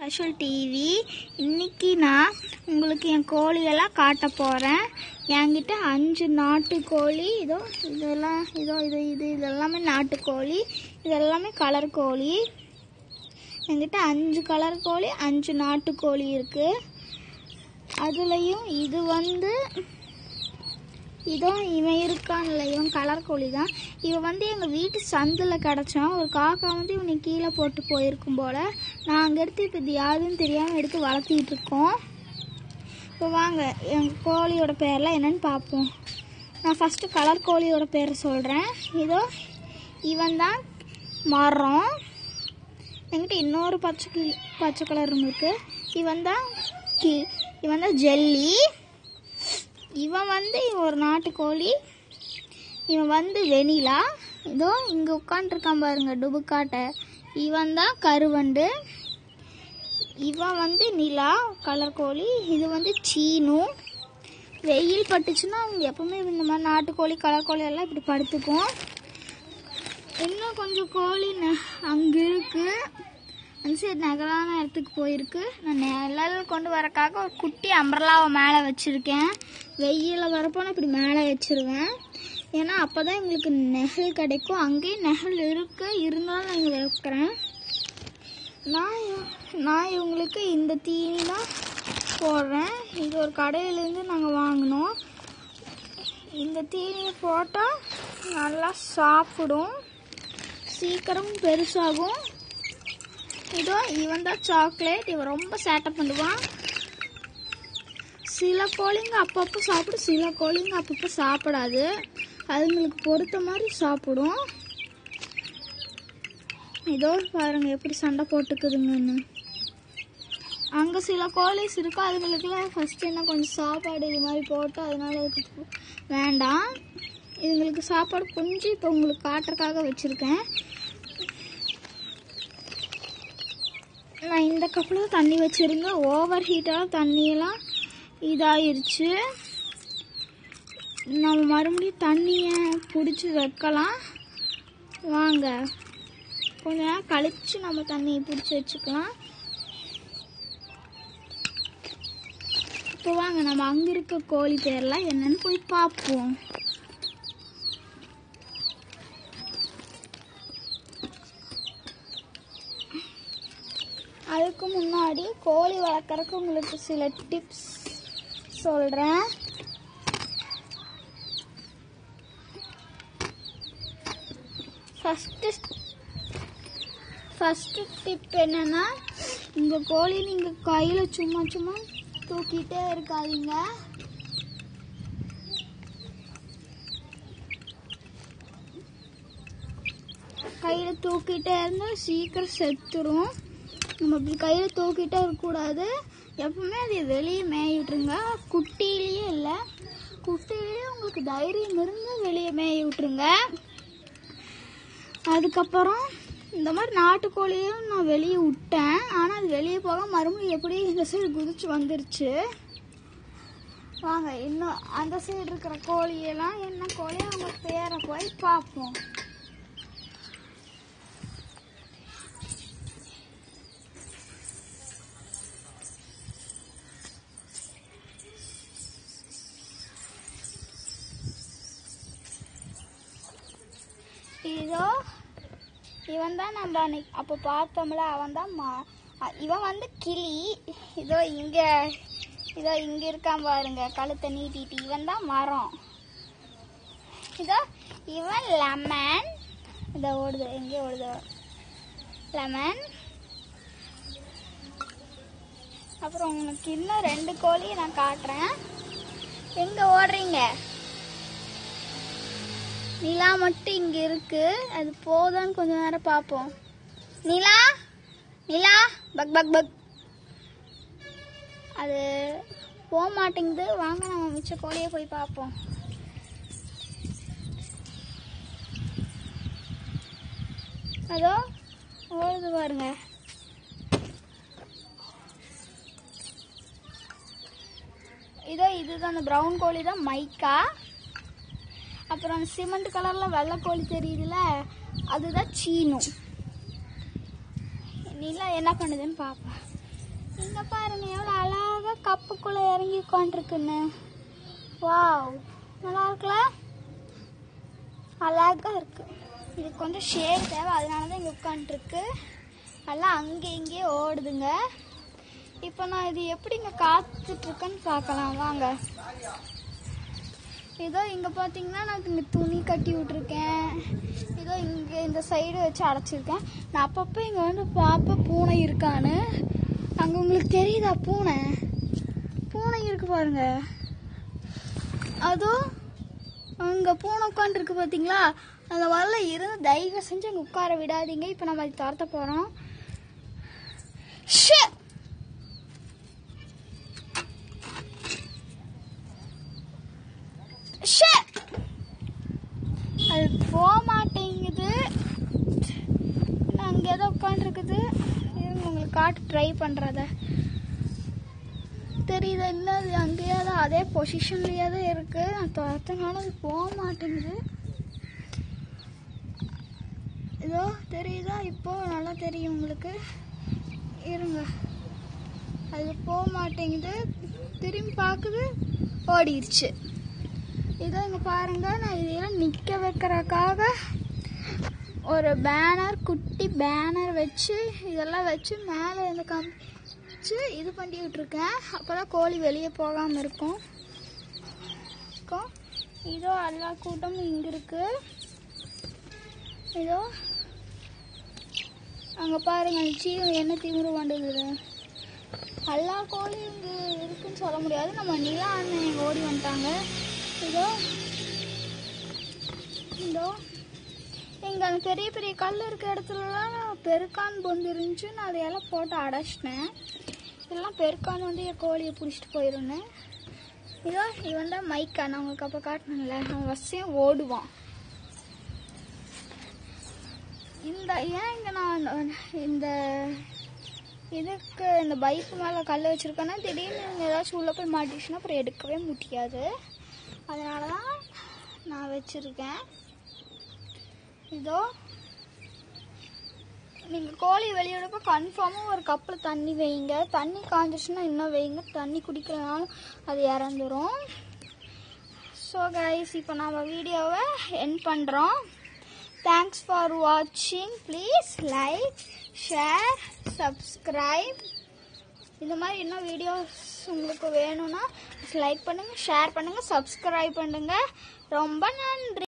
Casual TV. இன்னைக்கு நான் உங்களுக்கு என் கோழியெல்லாம் காட்ட போகிறேன். என்கிட்ட 5 நாட்டுக்கோழி. இதெல்லாமே நாட்டுக்கோழி, இதெல்லாமே கலர் கோழி. என்கிட்ட 5 கலர் கோழி, 5 நாட்டுக்கோழி இருக்குது. அதுலேயும் இவன் இருக்கான்ல, இவன் கலர் கோழி தான். இவன் எங்கள் வீட்டு சந்தில் கிடச்சான். ஒரு காக்கா இவனை கீழே போட்டு போயிருக்கும் போல். நாங்கள் எடுத்து இப்போ இது யாருன்னு தெரியாமல் எடுத்து வளர்த்திட்டு இருக்கோம். இப்போ வாங்க எங்கள் கோழியோட பேரெலாம் என்னன்னு பார்ப்போம். நான் ஃபஸ்ட்டு கலர் கோழியோட பேரை சொல்கிறேன். இவன் தான் மரம். என்கிட்ட இன்னொரு பச்சை கலர் இருக்குது. இவன் தான் ஜெல்லி. இவன் ஒரு நாட்டுக்கோழி. இவன் வெனிலா. இங்கே உட்காந்துருக்கான் பாருங்க, டுபுக்காட்டை. இவன் தான் கருவண்டு. இவன் நிலா கலர் கோழி. இது சீனு. வெயில் பட்டுச்சுன்னா அவங்க எப்பவுமே இந்த மாதிரி நாட்டுக்கோழி கலர் கோழி எல்லாம் இப்படி படுத்துக்கும். இன்னும் கொஞ்சம் கோழி அங்கே இருக்குது. அந்த சைடு நகரான இடத்துக்கு போயிருக்கு. நான் நிழல் கொண்டு வரக்காக ஒரு குட்டி அம்பர்லாவை மேலே வச்சுருக்கேன். வெயிலில் வரப்போ நான் இப்படி மேலே வச்சுருவேன். ஏன்னா அப்போ தான் எங்களுக்கு நெகல் கிடைக்கும். அங்கேயும் நெகல் இருந்தாலும் நான் இங்கே வைக்கிறேன். நான் இவங்களுக்கு இந்த தீனி தான் போடுறேன். இது ஒரு கடையிலேருந்து நாங்கள் வாங்கினோம். இந்த தீனியை போட்டால் நல்லா சாப்பிடும், சீக்கிரம் பெருசாகும். இவன் தான் சாக்லேட். இவன் ரொம்ப சேட்டை பண்ணுவான். சில கோழிங்க அப்பப்போ சாப்பிடும், சில கோழிங்க அப்பப்போ சாப்பிடாது. அதுங்களுக்கு பொறுத்த மாதிரி சாப்பிடும். பாருங்க எப்படி சண்டை போட்டுக்குதுங்கன்னு. அங்கே சில கோழிஸ் இருக்கும். அதுங்களுக்குலாம் ஃபஸ்ட்டு என்ன கொஞ்சம் சாப்பாடு இது மாதிரி போட்டு, அதனால அதுக்கு வேண்டாம். இதுங்களுக்கு சாப்பாடு கொஞ்சம் இப்போ உங்களுக்கு காட்டுறதுக்காக வச்சுருக்கேன். நான் இந்த கப்பில் தண்ணி வச்சுருந்தேன். ஓவர் ஹீட்டாக தண்ணியெல்லாம் இதாகிருச்சு. நம்ம மறுபடியும் தண்ணியை பிடிச்சி வைக்கலாம். வாங்க கொஞ்ச நேரம் கழித்து நம்ம தண்ணியை பிடிச்சி வச்சுக்கலாம். இப்போ வாங்க நம்ம அங்கே இருக்க கோழி பேர்லாம் என்னன்னு போய் பார்ப்போம். அதுக்கு முன்னாடி கோழி வளர்க்குறதுக்கு உங்களுக்கு சில டிப்ஸ் சொல்கிறேன். ஃபஸ்ட்டு டிப் என்னென்னா, உங்கள் கோழி நீங்கள் கையில் சும்மா தூக்கிட்டே இருக்காதீங்க. கையில் தூக்கிட்டே இருந்தால் சீக்கிரம் செத்துரும். நம்ம இப்படி கையில் தூக்கிட்டே இருக்கக்கூடாது. எப்பவுமே அதை வெளியே மேயிட்டுருங்க. குட்டிலேயே இல்லை, குட்டிலேயே உங்களுக்கு தைரியம் இருந்து வெளியே மேய விட்டுருங்க. அதுக்கப்புறம் இந்த மாதிரி நாட்டுக்கோழியும் நான் வெளியே விட்டேன். ஆனால் அது வெளியே போக மறுபடியும் எப்படி இந்த சைடு குதிச்சு வந்துருச்சு. வாங்க இன்னும் அந்த சைடு இருக்கிற கோழியெல்லாம் என்ன கோழி அவங்க பேரை போய் பார்ப்போம். இவன் தான் நம்ம அன்னைக்கு அப்போ பார்த்தோம்ல, அவன் தான் இவன் கிளி. இங்கே இருக்கான் பாருங்க, கழுத்தை நீட்டிட்டு. இவன் தான் மரம். இவன் லெமன். ஓடுது, எங்கே ஓடுது லெமன். அப்புறம் உங்களுக்கு இன்னும் 2 கோழி நான் காட்டுறேன். எங்கே ஓடுறீங்க? நிலா மட்டும் இங்கே இருக்கு. அது போதான்னு கொஞ்ச நேரம் பார்ப்போம். நிலா பக் பக் பக். அது போக மாட்டேங்குது. வாங்க நம்ம மிச்ச கோழியை போய் பார்ப்போம். அதோ ஓடுது பாருங்க. இதுதான் அந்த ப்ரௌன் கோழி தான் மைக்கா. அப்புறம் சிமெண்ட் கலரில் வெள்ளை கோழி தெரியுதுல, அதுதான் சீனு. நிலா என்ன பண்ணுதுன்னு பார்ப்பேன். இங்க பாருங்க எவ்வளோ அழகா கப்புக்குள்ள இறங்கி உட்காந்துருக்குன்னு. வாவ், நல்லா இருக்குல்ல? அழகா இருக்கு. இது கொஞ்சம் ஷேர் தேவை, அதனால தான் இங்கே உட்காந்துருக்கு. நல்லா அங்கே இங்கே ஓடுதுங்க. இப்போ நான் இது எப்படிங்க காத்துட்ருக்கேன்னு பார்க்கலாம் வாங்க. இதோ இங்கே பார்த்தீங்கன்னா நான் இங்கே துணி கட்டி விட்ருக்கேன். இதோ இங்கே இந்த சைடு வச்சு அடைச்சிருக்கேன். நான் அப்பப்போ இங்கே வந்து பார்ப்பேன் பூனை இருக்கான்னு. அங்கே உங்களுக்கு தெரியுதா பூனை? பூனை இருக்கு பாருங்க. அதோ அங்கே பூனை உட்காந்துருக்கு பார்த்தீங்களா? அந்த வரல இருந்து தயவு செஞ்சு அங்கே உட்கார விடாதீங்க. இப்போ நம்ம அது துரத்த போகிறோம். அது போக மாட்டேங்குது. அங்கே ஏதோ உட்காந்துருக்குது. இருங்க உங்களுக்கு காட்டு ட்ரை பண்ணுறத. தெரியுது இல்லை? அது அங்கேயே தான் அதே பொசிஷன்லேயே தான் இருக்குது. நான் துரத்தினாலும் அது போக மாட்டேங்குது. இதோ தெரியுதா? இப்போ நல்லா தெரியும் உங்களுக்கு. இருங்க, அது போக மாட்டேங்குது. திரும்பி பார்க்குது, ஓடிடுச்சு. இதோ இங்கே பாருங்க, நான் இதெல்லாம் நிற்க வைக்கிறதுக்காக ஒரு பேனர், குட்டி பேனர் வச்சு இதெல்லாம் வச்சு மேலே இந்த காமிச்சு இது பண்ணிக்கிட்டு இருக்கேன். அப்போ தான் கோழி வெளியே போகாமல் இருக்கும். இதோ எல்லா கூட்டமும் இங்கே இருக்கு. இதோ அங்கே பாருங்க, என்ன திமிரு பண்ணுது. எல்லா கோழியும் இங்கே இருக்குன்னு சொல்ல முடியாது. நம்ம நிலா அண்ணன் இங்கே ஓடி வந்துட்டாங்க. இதோ இதோ இங்கே அந்த பெரிய பெரிய கல் இருக்க இடத்துலலாம் பெருக்கான் பொந்து இருந்துச்சு. நான் அதையெல்லாம் போட்டு அடைச்சிட்டேன். இதெல்லாம் பெருக்கான் வந்து என் கோழியை பிடிச்சிட்டு போயிடுன்னு. இதோ இவன் தான் மைக்கா, நான் உங்களுக்கு அப்போ காட்டினேன்ல, அவன் வசையும் ஓடுவான். இந்த ஏன் இங்கே நான் இந்த இதுக்கு இந்த பைப்பு மேலே கல் வச்சுருக்கேன்னா, திடீர்னு ஏதாச்சும் உள்ளே போய் மாட்டிச்சுன்னா அப்புறம் எடுக்கவே முடியாது. அதனால தான் நான் வச்சுருக்கேன். இதோ நீங்கள் கோழி வெளியிடப்போ கன்ஃபார்மாக ஒரு கப்பில் தண்ணி வைங்க. தண்ணி காஞ்சிச்சுன்னா இன்னும் வைங்க. தண்ணி குடிக்கிறதுனாலும் அது இறந்துடும். ஸோ கைஸ், இப்போ நம்ம வீடியோவை எண்ட் பண்ணுறோம். தேங்க்ஸ் ஃபார் வாட்சிங். Please like, share, subscribe. இந்த மாதிரி இன்னும் வீடியோஸ் உங்களுக்கு வேணும்னா லைக் பண்ணுங்கள், ஷேர் பண்ணுங்கள், சப்ஸ்கிரைப் பண்ணுங்கள். ரொம்ப நன்றி.